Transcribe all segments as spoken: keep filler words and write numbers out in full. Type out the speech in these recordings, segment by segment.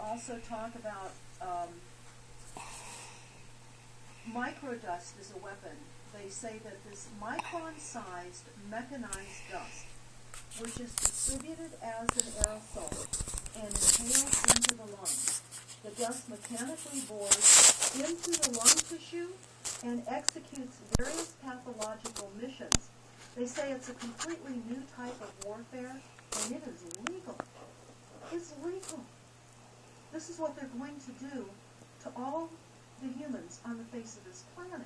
also talk about um, microdust is a weapon. They say that this micron-sized mechanized dust, which is distributed as an aerosol and inhaled into the lungs, the dust mechanically bores into the lung tissue and executes various pathological missions. They say it's a completely new type of warfare, and it is legal. It's legal. This is what they're going to do to all the humans on the face of this planet.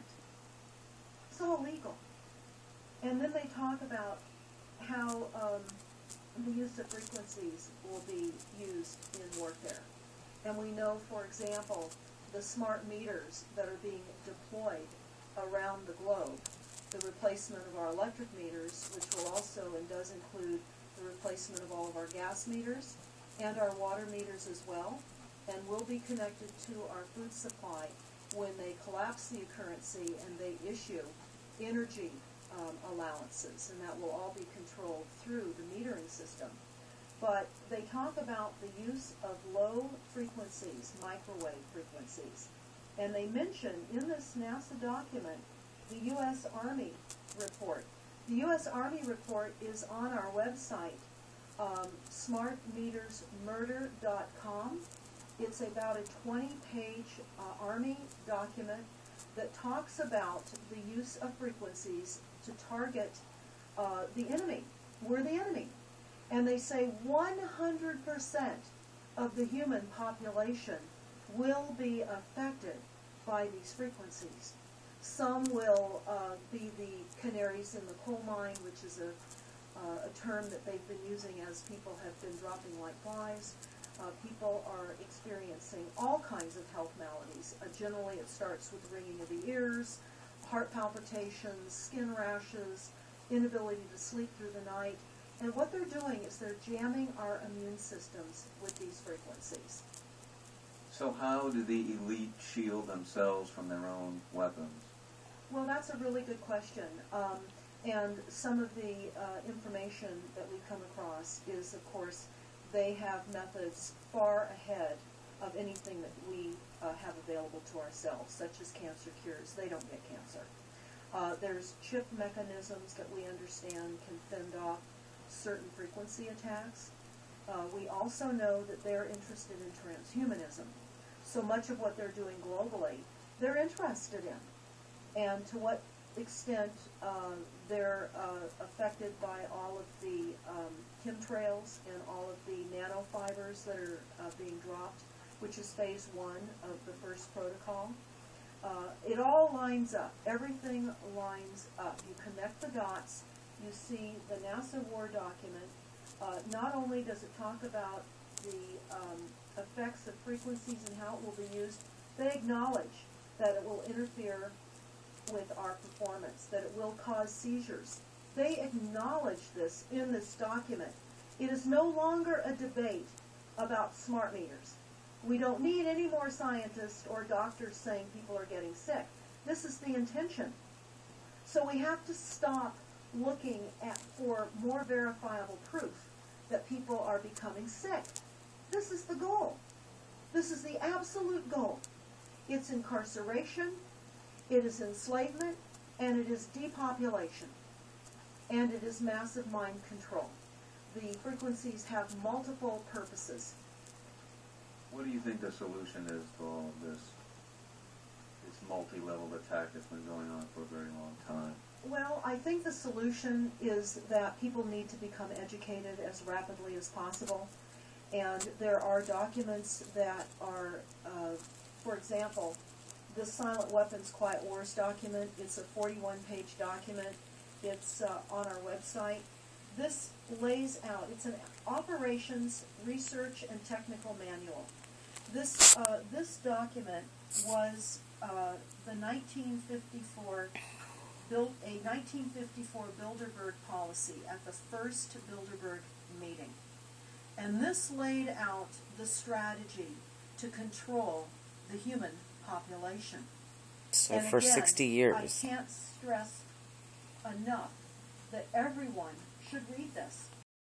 It's all legal. And then they talk about how um, the use of frequencies will be used in warfare. And we know, for example, the smart meters that are being deployed around the globe, the replacement of our electric meters, which will also and does include the replacement of all of our gas meters and our water meters as well, and will be connected to our food supply when they collapse the currency and they issue energy um, allowances, and that will all be controlled through the metering system. But they talk about the use of low frequencies, microwave frequencies, and they mention in this NASA document the U S Army report. The U S Army report is on our website, um, smart meters murder dot com. It's about a twenty page uh, Army document that talks about the use of frequencies to target uh, the enemy. We're the enemy. And they say one hundred percent of the human population will be affected by these frequencies. Some will uh, be the canaries in the coal mine, which is a, uh, a term that they've been using as people have been dropping like flies. Uh, people are experiencing all kinds of health maladies. Uh, generally, it starts with ringing of the ears, heart palpitations, skin rashes, inability to sleep through the night. And what they're doing is they're jamming our immune systems with these frequencies. So how do the elite shield themselves from their own weapons? Well, that's a really good question. Um, and some of the uh, information that we come across is, of course, they have methods far ahead of anything that we uh, have available to ourselves, such as cancer cures. They don't get cancer. Uh, there's chip mechanisms that we understand can fend off certain frequency attacks. Uh, we also know that they're interested in transhumanism. So much of what they're doing globally, they're interested in. And to what extent uh, they're uh, affected by all of the um, chemtrails and all of the nanofibers that are uh, being dropped, which is phase one of the first protocol. Uh, it all lines up. Everything lines up. You connect the dots. You see the NASA war document. Uh, not only does it talk about the um, effects of frequencies and how it will be used, they acknowledge that it will interfere with our performance, that it will cause seizures. They acknowledge this in this document. It is no longer a debate about smart meters. We don't need any more scientists or doctors saying people are getting sick. This is the intention. So we have to stop looking at for more verifiable proof that people are becoming sick. This is the goal. This is the absolute goal. It's incarceration, it is enslavement, and it is depopulation. And it is massive mind control. The frequencies have multiple purposes. What do you think the solution is to all of this, this multi-level attack that's been going on for a very long time? Well, I think the solution is that people need to become educated as rapidly as possible. And there are documents that are, uh, for example, the Silent Weapons Quiet Wars document. It's a forty-one page document. It's uh, on our website. This lays out, it's an operations, research, and technical manual. This, uh, this document was uh, the nineteen fifty-four, built, a nineteen fifty-four Bilderberg policy at the first Bilderberg meeting. And this laid out the strategy to control the human population. So and for again, sixty years. I can't stress enough that everyone should read this.